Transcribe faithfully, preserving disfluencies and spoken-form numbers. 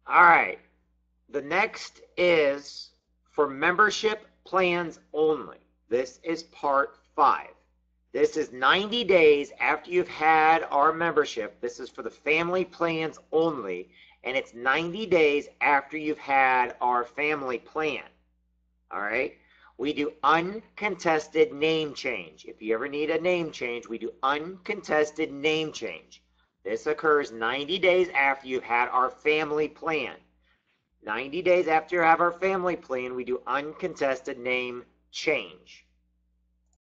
All right. The next is for membership plans only. This is part five. This is ninety days after you've had our membership. This is for the family plans only, and it's ninety days after you've had our family plan. All right. We do uncontested name change. If you ever need a name change, we do uncontested name change. This occurs ninety days after you've had our family plan. ninety days after you have our family plan, we do uncontested name change.